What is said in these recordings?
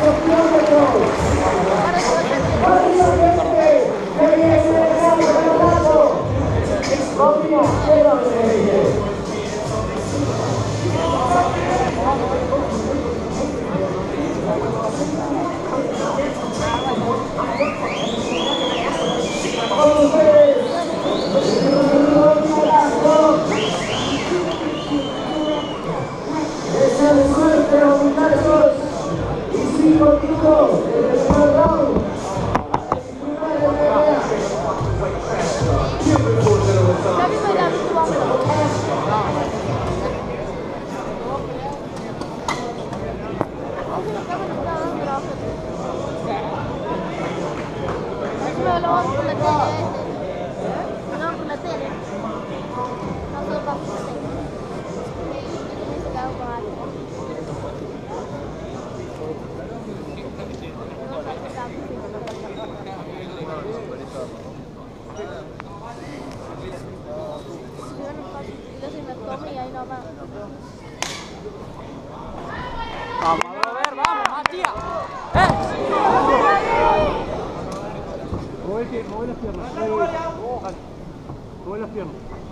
Vamos, a ver, vamos, Matías. Mueve las piernas. Mueve las piernas.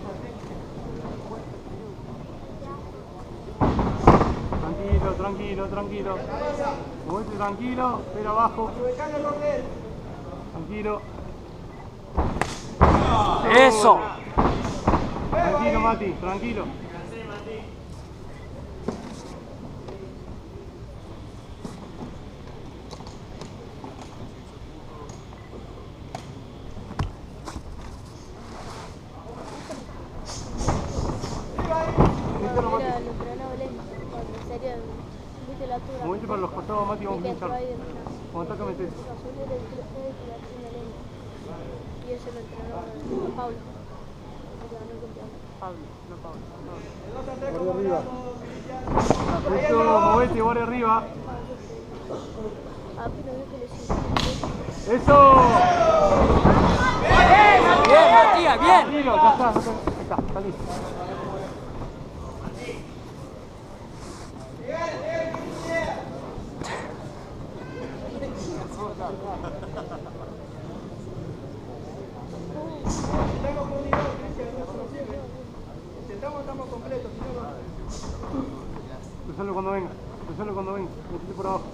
Tranquilo, tranquilo, tranquilo. Muévete tranquilo, pero abajo. Tranquilo. Eso. Tranquilo, Mati, tranquilo. Movete para los costados, Mati, vamos a pinchar. Aguantá que metes. Y ese lo entrenó Pablo. Guardia arriba. Eso, movete, guardia arriba. Eso. Bien, Matías, bien. Tranquilo, ya está, está listo. Estamos completos, si no Cruzalo cuando venga, metete por abajo.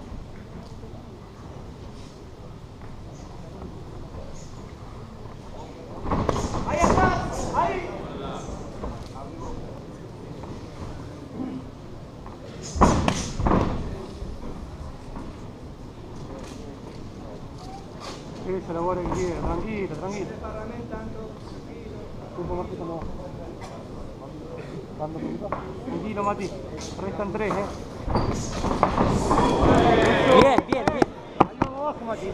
¡Ahí está! ¡Ahí! Esa la guardia que quiera, tranquilo, tranquilo. Un poco más que como tranquilo, Mati. Restan 3, Bien, bien, bien. Ahí vamos abajo, Mati.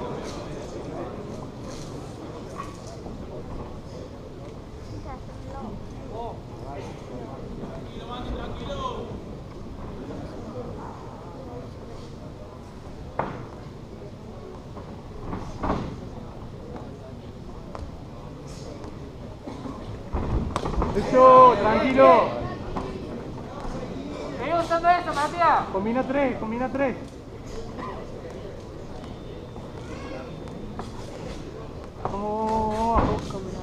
Eso, tranquilo. Seguí usando eso, Matías. Combina 3, combina 3. Vamos abajo.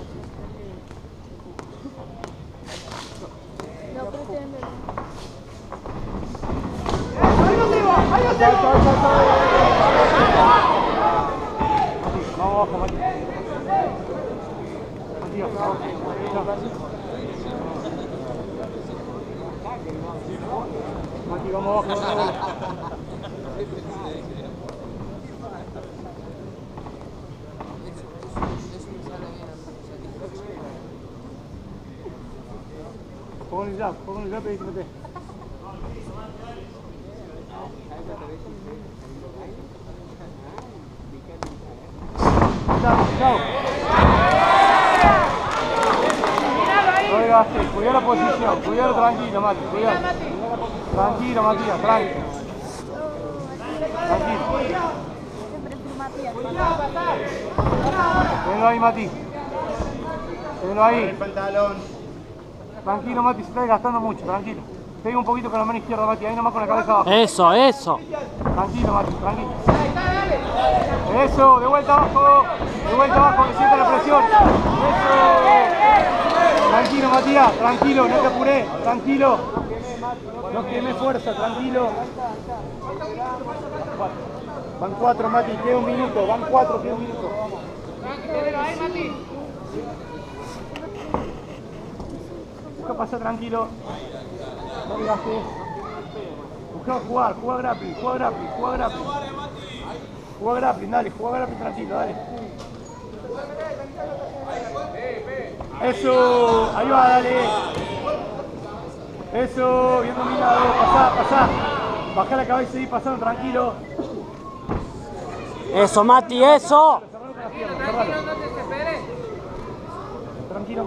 ¡Ahí lo tengo! Vamos abajo, Mati. Matías, abajo. Mati, vamos abajo. Pongo el jab y mete. Chao. No desgastes, cuidá la posición, cuidalo tranquilo, Mati, cuidalo. Tranquilo, Matías, tranquilo. Tranquilo. Tenlo ahí, Mati. Tenlo ahí. El pantalón. Tranquilo, Mati, se está desgastando mucho, tranquilo. Pega un poquito con la mano izquierda, Mati, ahí nomás con la cabeza abajo. Eso, eso. Tranquilo, Mati, tranquilo. Eso, de vuelta abajo, que sienta la presión. Eso. Tranquilo, Matías, tranquilo, no te apuré, tranquilo. No queme fuerza, tranquilo. Van 4, Mati, queda un minuto, van 4, queda un minuto. Busca pasar tranquilo. No le gastes. Busca jugar, juega grappling, juega grappling, juega grappling. Juega grappling, dale, juega grappling tranquilo, dale. Eso, ahí va, dale. Eso, bien dominado, pasá. Bajá la cabeza y seguí pasando tranquilo. Eso, Mati, eso. Cerralo. Tranquilo.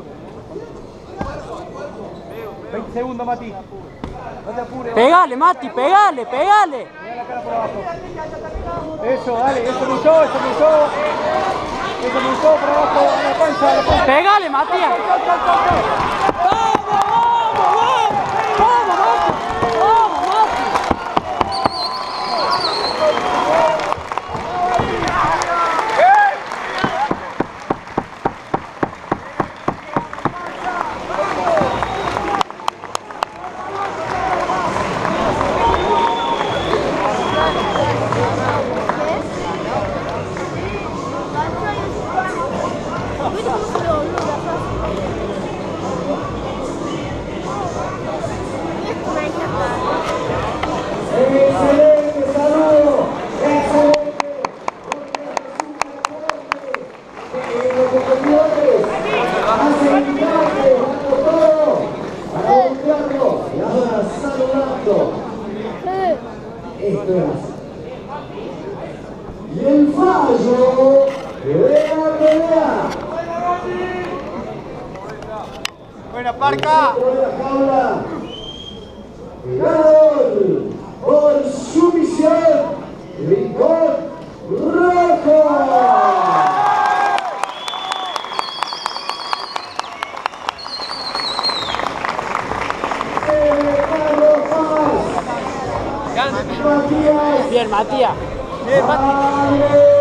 20 segundos, Mati. No te apures. Pegale, Mati, pegale. Pega la cara por abajo. Eso, dale, eso me usó por abajo, a la panza. Pegale, Matías. Excelente saludo, excelente. Los competidores hacen instante, dando todo para golpearlo y ahora saludando. Esto es. Y el fallo de la pelea. Buena, Parca. Ganador por sumisión, Rincón Rojo. Carlos Paz, Matías. Bien, Matías. Bien, Matías.